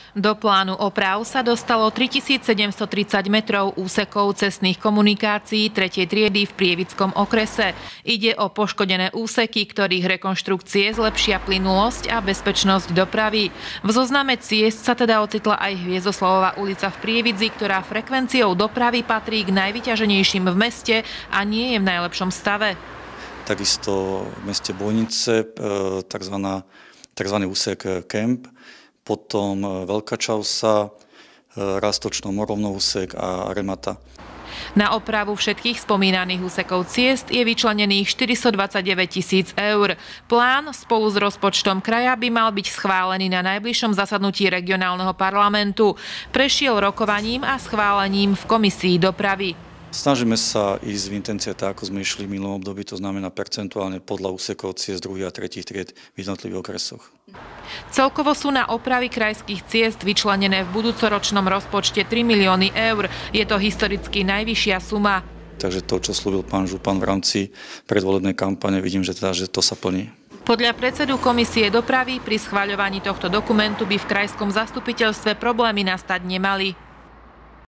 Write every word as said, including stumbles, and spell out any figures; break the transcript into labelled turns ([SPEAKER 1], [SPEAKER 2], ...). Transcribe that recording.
[SPEAKER 1] Do plánu oprav sa dostalo tritisícsedemstotridsať metrov úsekov cestných komunikácií tretej triedy v Prievickom okrese. Ide o poškodené úseky, ktorých rekonštrukcie zlepšia plynulosť a bezpečnosť dopravy. V zozname ciest sa teda ocitla aj Hviezdoslavová ulica v Prievidzi, ktorá frekvenciou dopravy patrí k najvyťaženejším v meste a nie je v najlepšom stave.
[SPEAKER 2] Takisto v meste Bojnice takzvaný takzvaný úsek Kemp, potom Veľká Čausa, Rastočno-Morovno úsek a Remata.
[SPEAKER 1] Na opravu všetkých spomínaných úsekov ciest je vyčlenených štyristodvadsaťdeväť tisíc eur. Plán spolu s rozpočtom kraja by mal byť schválený na najbližšom zasadnutí regionálneho parlamentu. Prešiel rokovaním a schválením v komisii dopravy.
[SPEAKER 2] Snažíme sa ísť v intencii tak, ako sme išli v minulom období, to znamená percentuálne podľa úsekov ciest druhých a tretích tried v jednotlivých okresoch.
[SPEAKER 1] Celkovo sú na opravy krajských ciest vyčlenené v budúcoročnom rozpočte tri milióny eur. Je to historicky najvyššia suma.
[SPEAKER 2] Takže to, čo slúbil pán župan v rámci predvolebnej kampane, vidím, že, teda, že to sa plní.
[SPEAKER 1] Podľa predsedu komisie dopravy pri schvaľovaní tohto dokumentu by v krajskom zastupiteľstve problémy nastať nemali.